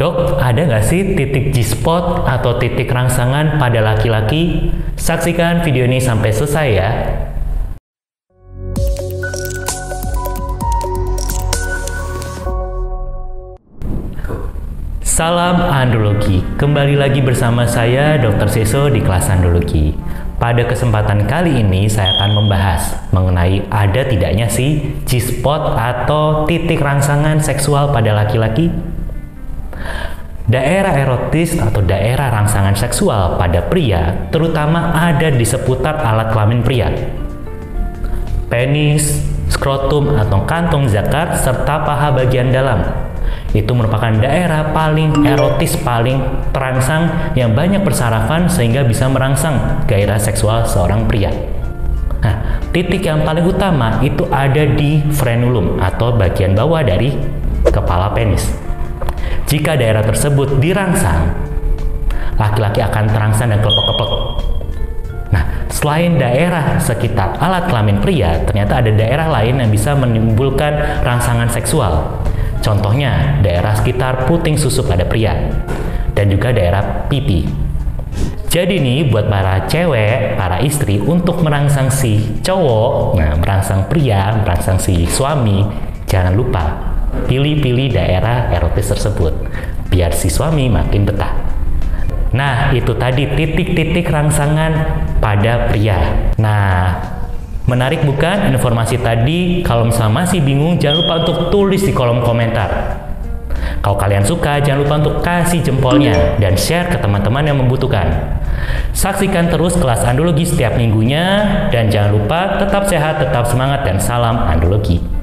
Dok, ada nggak sih titik G-spot atau titik rangsangan pada laki-laki? Saksikan video ini sampai selesai ya. Salam andrologi, kembali lagi bersama saya Dr. Seso di kelas andrologi. Pada kesempatan kali ini saya akan membahas mengenai ada tidaknya sih G-spot atau titik rangsangan seksual pada laki-laki. Daerah erotis atau daerah rangsangan seksual pada pria terutama ada di seputar alat kelamin pria. Penis, skrotum atau kantong zakar serta paha bagian dalam. Itu merupakan daerah paling erotis, paling terangsang yang banyak bersarafan sehingga bisa merangsang gairah seksual seorang pria. Nah, titik yang paling utama itu ada di frenulum atau bagian bawah dari kepala penis. Jika daerah tersebut dirangsang, laki-laki akan terangsang dan kelepek-kelepek. Nah, selain daerah sekitar alat kelamin pria, ternyata ada daerah lain yang bisa menimbulkan rangsangan seksual. Contohnya, daerah sekitar puting susu pada pria, dan juga daerah pipi. Jadi nih, buat para cewek, para istri, untuk merangsang si cowok, merangsang pria, merangsang si suami, jangan lupa pilih-pilih daerah erotis tersebut, biar si suami makin betah. Nah, itu tadi titik-titik rangsangan pada pria. Nah, menarik bukan informasi tadi? Kalau misalnya masih bingung, jangan lupa untuk tulis di kolom komentar. Kalau kalian suka, jangan lupa untuk kasih jempolnya dan share ke teman-teman yang membutuhkan. Saksikan terus kelas andrologi setiap minggunya, dan jangan lupa tetap sehat, tetap semangat, dan salam andrologi.